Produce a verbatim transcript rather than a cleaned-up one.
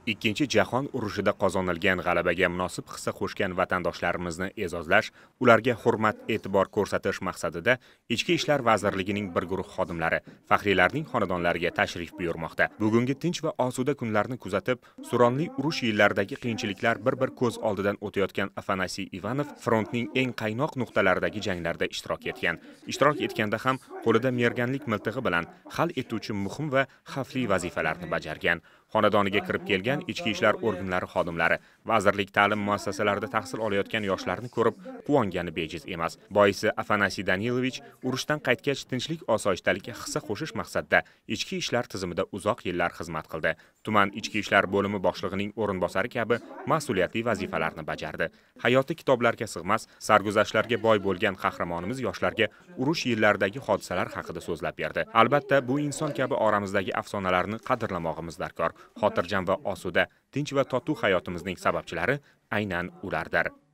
Ikkinchi jahon urushida qozonilgan g'alabaga munosib hissa qo'shgan vatandoshlarimizni e'zozlash, ularga hurmat-e'tibor ko'rsatish maqsadida Ichki ishlar vazirligining bir guruh xodimlari faxriylarning xonadonlariga tashrif buyurmoqda. Bugungi tinch va osuda kunlarni kuzatib, Suronli urush yillaridagi qiyinchiliklar bir-bir ko'z oldidan o'tayotgan Afanasiy Ivanov frontning eng qaynoq nuqtalaridagi janglarda ishtirok etgan. Ishtirok etganda ham qo'lida merganlik miltig'i bilan hal etuvchi muhim va xavfli vazifalarni bajargan. Xonadoniga kirib kelgan ichki ishlar organlari xodimlari vazirlik ta'lim muassasalarida tahsil olayotgan yoshlarni ko'rib quvongani bejiz emas. Boisi Afanasiy Danilovich urushdan qaytgach tinchlik osoyishtalikka hissa qo'shish maqsadida ichki ishlar tizimida uzoq yillar xizmat qildi. Tuman ichki ishlar bo'limi boshlig'ining o'rinbosari kabi mas'uliyatli vazifalarni bajardi. Hayoti kitoblarga sig'mas, sarguzashtlarga boy bo'lgan qahramonimiz yoshlarga urush yillaridagi hodisalar haqida so'zlab berdi. Albatta, bu inson kabi oramizdagi afsonalarni qadrlamog'imiz darkor. Xotirjam va osuda, tinch va totuv hayotimizning sababchilari aynan ulardir.